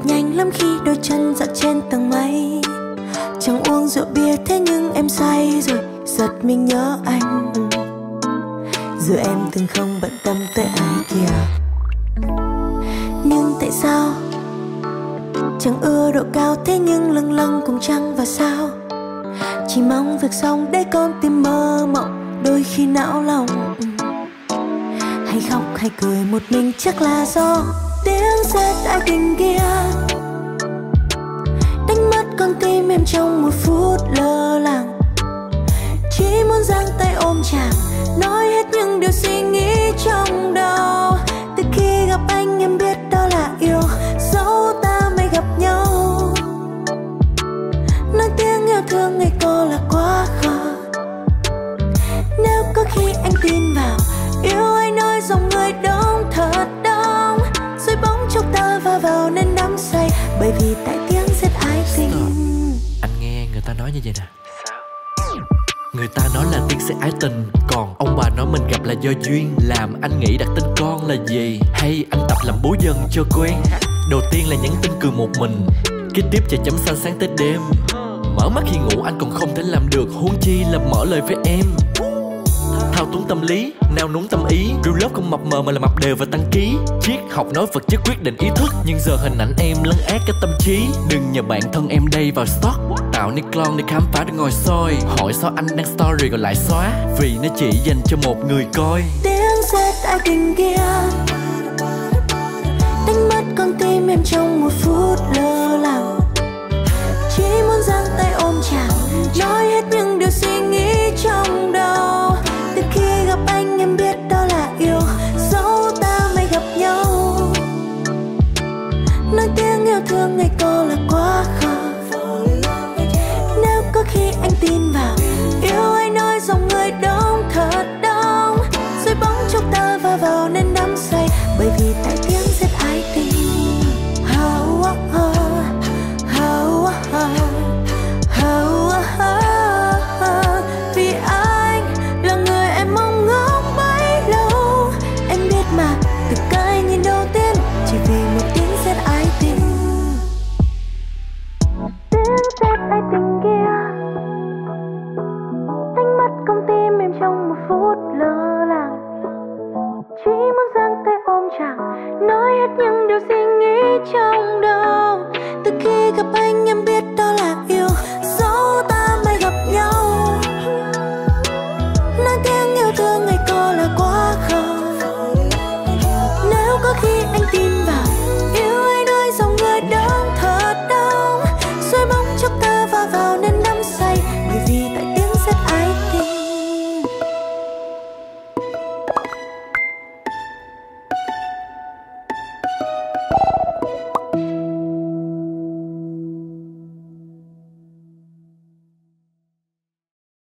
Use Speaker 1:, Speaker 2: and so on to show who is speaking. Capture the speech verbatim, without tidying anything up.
Speaker 1: nhanh lắm khi đôi chân dạo trên tầng mây. Chẳng uống rượu bia thế nhưng em say rồi, giật mình nhớ anh. Giờ em từng không bận tâm tới ai kia. Nhưng tại sao chẳng ưa độ cao thế nhưng lâng lâng cùng trăng và sao. Chỉ mong việc xong để con tim mơ mộng, đôi khi não lòng. Hay khóc hay cười một mình chắc là do tiếng sét ai tình kia đánh mất con tim em trong một phút lơ làng. Chỉ muốn giang tay ôm chàng, nói hết những điều suy nghĩ trong đầu. Từ khi gặp anh em biết đó là yêu, dẫu ta mới gặp nhau. Nói tiếng yêu thương ngày cô là quá khờ. Nếu có khi anh tin vào yêu anh nói dòng người đông thật đông, rồi bóng chốc ta va vào nên đắm say, bởi vì tại tiếng giết ái tình.
Speaker 2: Anh nghe người ta nói như vậy nè. Người ta nói là tiên sẽ ái tình, còn ông bà nói mình gặp là do duyên. Làm anh nghĩ đặt tên con là gì? Hay anh tập làm bố dần cho quen. Đầu tiên là nhắn tin cười một mình, kế tiếp chờ chấm xanh sáng tới đêm. Mở mắt khi ngủ anh còn không thể làm được, huống chi là mở lời với em. Thao túng tâm lý, nao núng tâm ý. Real love không mập mờ mà là mập đều và tăng ký. Triết học nói vật chất quyết định ý thức, nhưng giờ hình ảnh em lấn át cái tâm trí. Đừng nhờ bạn thân em đây vào stock, tạo nên clone để khám phá để ngồi soi. Hỏi sao anh đăng story rồi lại xóa, vì nó chỉ dành cho một người coi.
Speaker 1: Tiếng sét ai tình kia đánh mất con tim em trong một phút lơ làng. Chỉ muốn giang tay ôm chàng, nói hết những điều suy nghĩ trong đầu. Từ khi gặp anh em biết đó là yêu, dẫu ta mới gặp nhau. Nói tiếng yêu thương ngày cô là